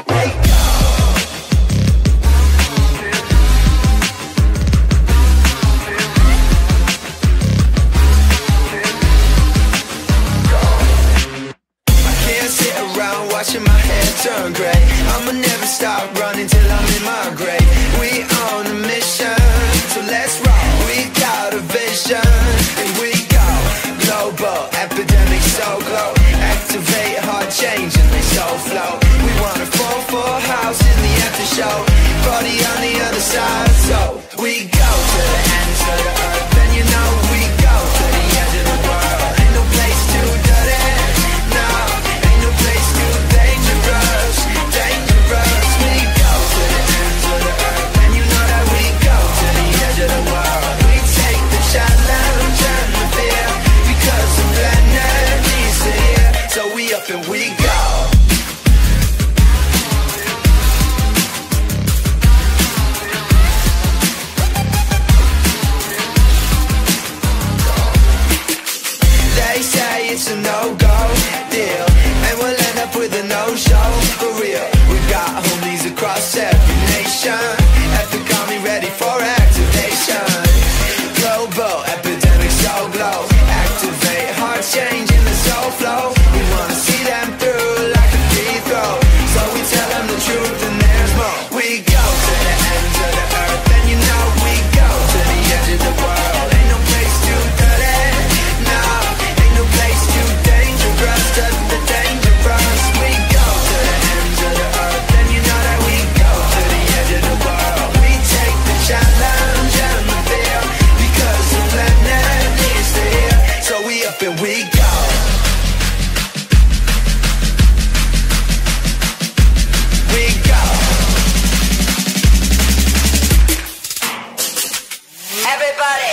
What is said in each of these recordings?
Watching my hair turn grey, I'ma never stop running till I'm in my grave. We on a mission, so let's roll. We got a vision, and we go global, epidemic so glow. Activate heart change and they so flow. We wanna fall for house in the after show. Party on the other side, so we go to the ends of the earth. And you know we go to the edge of the world. Ain't no place too dirty, no, ain't no place too dangerous, dangerous. We go to the ends of the earth, and you know that we go to the edge of the world. We take the challenge and the fear, because the planet needs to hear. So we up and we go. They say it's a no-go deal, and we'll end up with a no-show for real. We got homies across every nation, epic army ready for activation. Global epidemic so glow, activate heart change in the soul flow. We wanna see them through like a free throw, so we tell them the truth and there's more. We go to the ends of the earth, and you know we go to the edge of the world. Ain't no place too dirty, no, ain't no place too dangerous, just the dangerous. We go to the ends of the earth, and you know that we go to the edge of the world. We take the challenge and the fear, because the planet needs to hear. So we up and we go. We go. Everybody.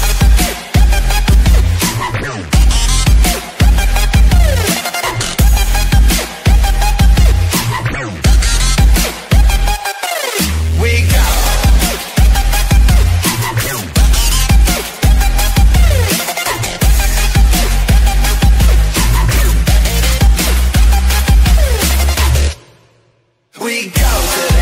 We go. We go to